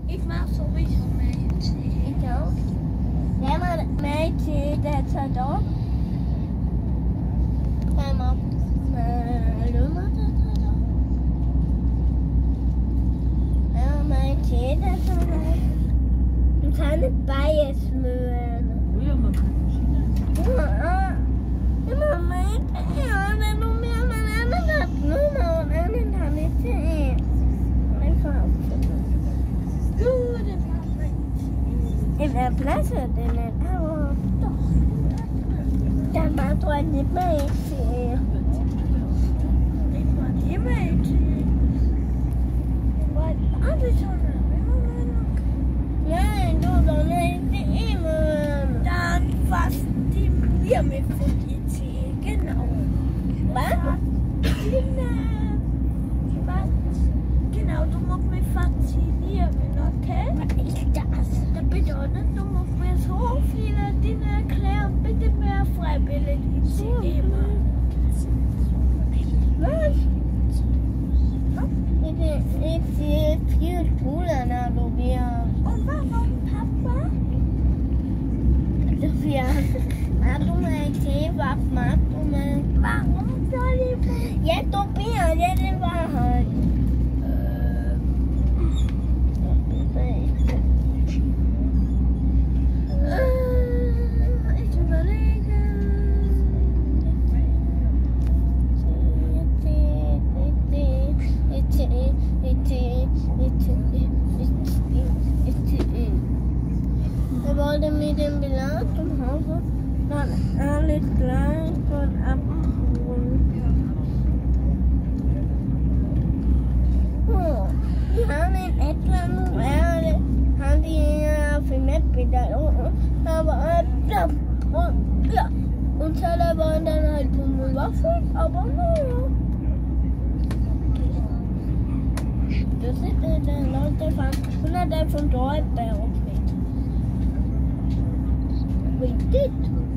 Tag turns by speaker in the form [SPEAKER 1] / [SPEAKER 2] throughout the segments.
[SPEAKER 1] Ich mach sowieso Mädchen.
[SPEAKER 2] Ich auch. Wenn man Mädchen, der ist halt auch. Wenn man Lömer, der ist halt auch. Wenn man Mädchen, der ist halt auch. Du kannst nicht beides mögen.
[SPEAKER 3] Ja, man kann verschiedene.
[SPEAKER 2] Immer Mädchen, ja, wenn du mir mal einen hast, Nummer und einen kann ich sehen. Einfach aufzunehmen.
[SPEAKER 1] Gute Mädchen.
[SPEAKER 2] In der Klasse, denn aber doch. Da war doch nicht Mädchen.
[SPEAKER 1] Ich war die Mädchen. Ich war alle schon.
[SPEAKER 2] Nein, du doch nicht immer.
[SPEAKER 1] Dann was die wir mit Polizei, genau.
[SPEAKER 2] Was?
[SPEAKER 1] Genau, du musst mich faszinieren, okay?
[SPEAKER 2] Was ist das?
[SPEAKER 1] Das bedeutet, du musst mir so viele Dinge erklären, bitte mehr freiwillig geben.
[SPEAKER 2] Was? Ich sehe viel cooler nach Sophia.
[SPEAKER 1] Und warum, Papa?
[SPEAKER 2] Sophia, magst du mal Tee? Was magst du mal?
[SPEAKER 1] Warum soll ich mich?
[SPEAKER 2] Jetzt Sophia, jetzt die Wahrheit.
[SPEAKER 1] Ich überlege.
[SPEAKER 2] Wir wollten mit dem Belag zum Hause dann alles gleich von abholen. Oh, die haben in etwa nur haben die auf dem Netz wieder. Aber ja, und alle waren dann halt bewaffnet, aber naja. Das sind die Leute von Hunderte von dort bei uns mit. Richtig.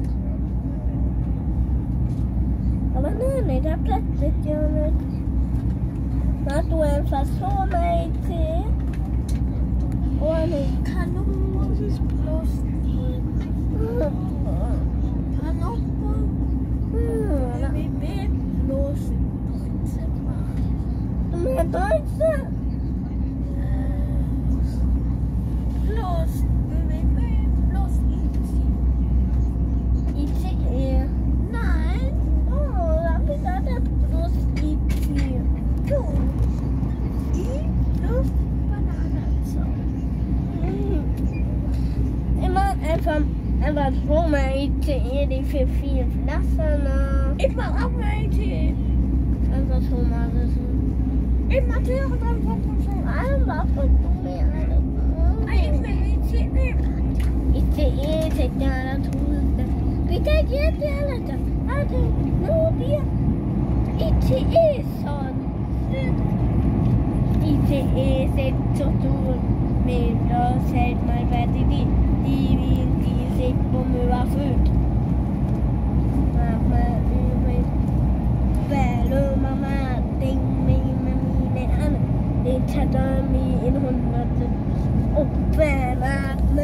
[SPEAKER 2] Aber nein, der Platz ist ja nicht. Machst du einfach so, Mädchen? Oder nicht?
[SPEAKER 1] Kanon muss es bloß geben. Kanon BB bloß
[SPEAKER 2] Mehr Deutsche?
[SPEAKER 1] Bloß BB bloß
[SPEAKER 2] ICE.
[SPEAKER 1] Nein.
[SPEAKER 2] Oh, da hab ich gesagt, bloß ICE.
[SPEAKER 1] Du. Bloß Bananensaft.
[SPEAKER 2] Immer einfach so mal ICE, die für viel Flaschen.
[SPEAKER 1] Ich mach auch Mädchen.
[SPEAKER 2] Einfach so mal das.
[SPEAKER 1] Ich mach die auch dann von
[SPEAKER 2] Einfach von mir.
[SPEAKER 1] Ich will Mädchen nehmen.
[SPEAKER 2] ICE ist ja das Touriste. Bitte geht ja alle. Also, nur dir. ICE schon. ICE sind zu tun. Mit das hält mal bei die sind überfüllt. Mama, Bälle, Mama, Ding, Mimi, den an. Den Tadami in Hunderten. Oh, Bälle,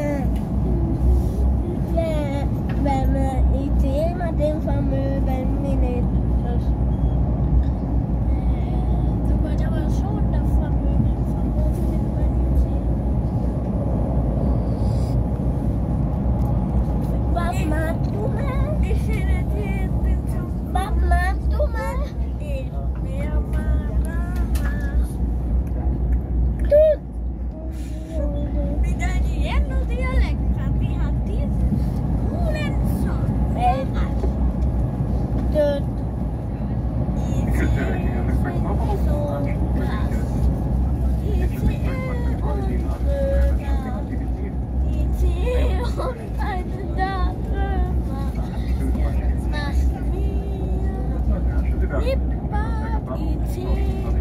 [SPEAKER 2] Bälle, ich sehe mal den Vermögen nicht.
[SPEAKER 1] Du wolltest aber schon davon vermuten mit meinen Zähnen.
[SPEAKER 2] Was magst du mal?
[SPEAKER 1] Ich sehe den Zähnen so.
[SPEAKER 2] Was magst du mal?
[SPEAKER 1] Ich mehr Mama. Wie deine Jänner Dialekt hat, wie hat diesen coolen Song? Ich sehe so krass. Ich sehe und eine Dame macht mir Lippbad, ich sehe